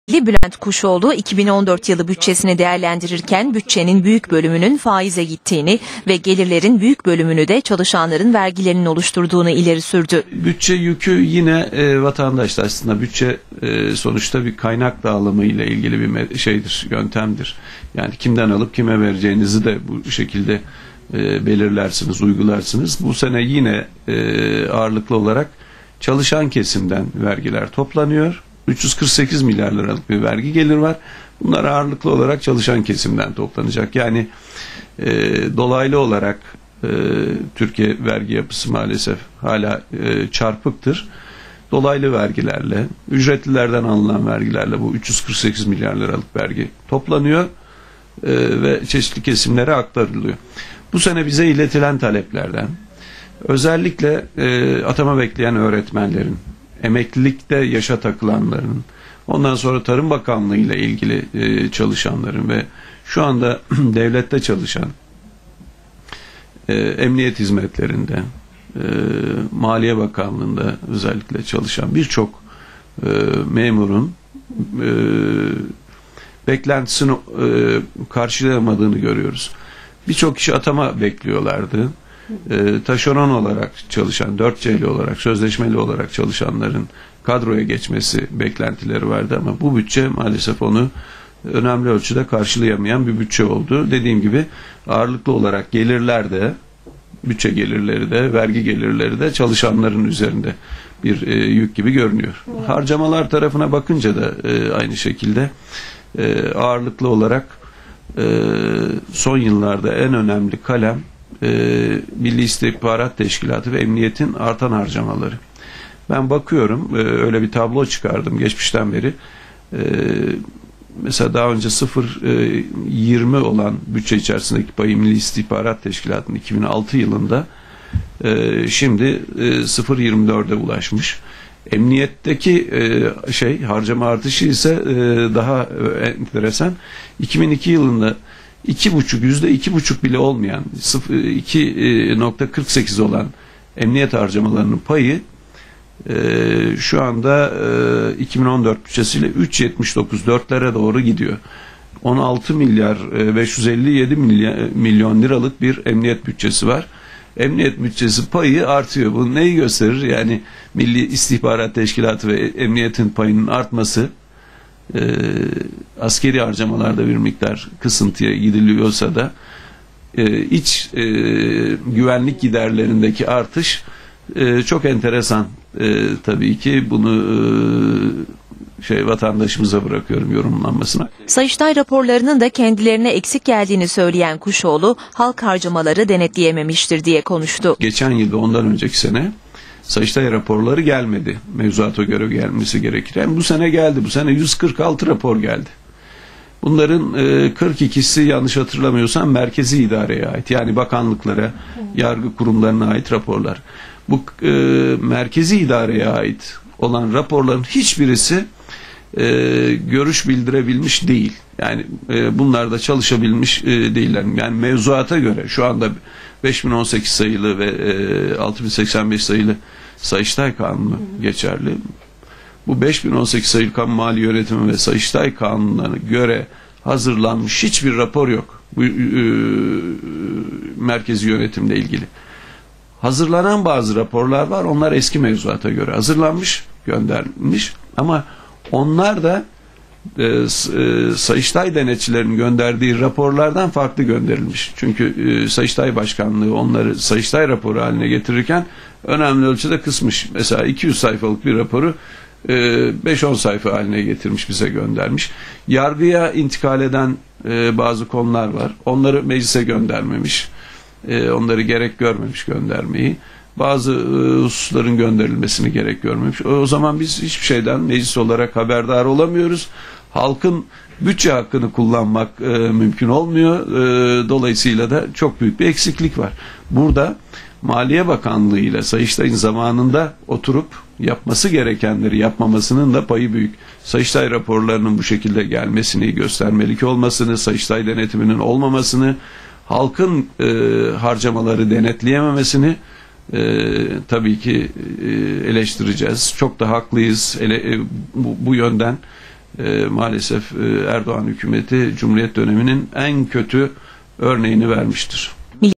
Bülent Kuşoğlu 2014 yılı bütçesini değerlendirirken bütçenin büyük bölümünün faize gittiğini ve gelirlerin büyük bölümünü de çalışanların vergilerinin oluşturduğunu ileri sürdü. Bütçe yükü yine vatandaşta, aslında bütçe sonuçta bir kaynak dağılımı ile ilgili bir şeydir, yöntemdir. Yani kimden alıp kime vereceğinizi de bu şekilde belirlersiniz, uygularsınız. Bu sene yine ağırlıklı olarak çalışan kesimden vergiler toplanıyor. 348 milyar liralık bir vergi gelir var. Bunlar ağırlıklı olarak çalışan kesimden toplanacak. Yani dolaylı olarak Türkiye vergi yapısı maalesef hala çarpıktır. Dolaylı vergilerle, ücretlilerden alınan vergilerle bu 348 milyar liralık vergi toplanıyor ve çeşitli kesimlere aktarılıyor. Bu sene bize iletilen taleplerden özellikle atama bekleyen öğretmenlerin, emeklilikte yaşa takılanların, ondan sonra Tarım Bakanlığı ile ilgili çalışanların ve şu anda devlette çalışan, emniyet hizmetlerinde, Maliye Bakanlığı'nda özellikle çalışan birçok memurun beklentisini karşılayamadığını görüyoruz. Birçok kişi atama bekliyorlardı. Taşeron olarak çalışan, 4C'li olarak, sözleşmeli olarak çalışanların kadroya geçmesi beklentileri vardı ama bu bütçe maalesef onu önemli ölçüde karşılayamayan bir bütçe oldu. Dediğim gibi ağırlıklı olarak gelirler de, bütçe gelirleri de, vergi gelirleri de çalışanların üzerinde bir yük gibi görünüyor. Harcamalar tarafına bakınca da aynı şekilde ağırlıklı olarak son yıllarda en önemli kalem Milli İstihbarat Teşkilatı ve Emniyet'in artan harcamaları. Ben bakıyorum, öyle bir tablo çıkardım geçmişten beri. Mesela daha önce 0,20 olan bütçe içerisindeki payı Milli İstihbarat Teşkilatı'nın 2006 yılında şimdi 0,24'e ulaşmış. Emniyetteki harcama artışı ise daha enteresan. 2002 yılında %2,5 bile olmayan 2,48 olan emniyet harcamalarının payı şu anda 2014 bütçesiyle 3,79-4'lere doğru gidiyor. 16 milyar 557 milyon liralık bir emniyet bütçesi var. Emniyet bütçesi payı artıyor. Bu neyi gösterir? Yani Milli İstihbarat Teşkilatı ve emniyetin payının artması, askeri harcamalarda bir miktar kısıntıya gidiliyorsa da iç güvenlik giderlerindeki artış çok enteresan. Tabii ki bunu vatandaşımıza bırakıyorum yorumlanmasına. Sayıştay raporlarının da kendilerine eksik geldiğini söyleyen Kuşoğlu, halk harcamaları denetleyememiştir diye konuştu. Geçen yıl ve ondan önceki sene Sayıştay raporları gelmedi. Mevzuata göre gelmesi gerekir. Yani bu sene geldi. Bu sene 146 rapor geldi. Bunların 42'si yanlış hatırlamıyorsam merkezi idareye ait. Yani bakanlıklara, yargı kurumlarına ait raporlar. Bu merkezi idareye ait olan raporların hiçbirisi görüş bildirebilmiş değil. Yani bunlar da çalışabilmiş değiller. Yani mevzuata göre şu anda 5018 sayılı ve 6085 sayılı Sayıştay Kanunu geçerli. Bu 5018 sayılı kamu mali yönetimi ve Sayıştay Kanunu'na göre hazırlanmış hiçbir rapor yok. Bu merkezi yönetimle ilgili. Hazırlanan bazı raporlar var. Onlar eski mevzuata göre hazırlanmış, gönderilmiş ama onlar da Sayıştay denetçilerinin gönderdiği raporlardan farklı gönderilmiş. Çünkü Sayıştay Başkanlığı onları Sayıştay raporu haline getirirken önemli ölçüde kısmış. Mesela 200 sayfalık bir raporu 5-10 sayfa haline getirmiş, bize göndermiş. Yargıya intikal eden bazı konular var. Onları meclise göndermemiş. Onları gerek görmemiş göndermeyi. Bazı hususların gönderilmesini gerek görmemiş. O zaman biz hiçbir şeyden meclis olarak haberdar olamıyoruz. Halkın bütçe hakkını kullanmak mümkün olmuyor. Dolayısıyla da çok büyük bir eksiklik var. Burada Maliye Bakanlığı ile Sayıştay'ın zamanında oturup yapması gerekenleri yapmamasının da payı büyük. Sayıştay raporlarının bu şekilde gelmesini, göstermelik olmasını, Sayıştay denetiminin olmamasını, halkın harcamaları denetleyememesini tabii ki eleştireceğiz. Çok da haklıyız bu yönden. maalesef Erdoğan hükümeti Cumhuriyet döneminin en kötü örneğini vermiştir.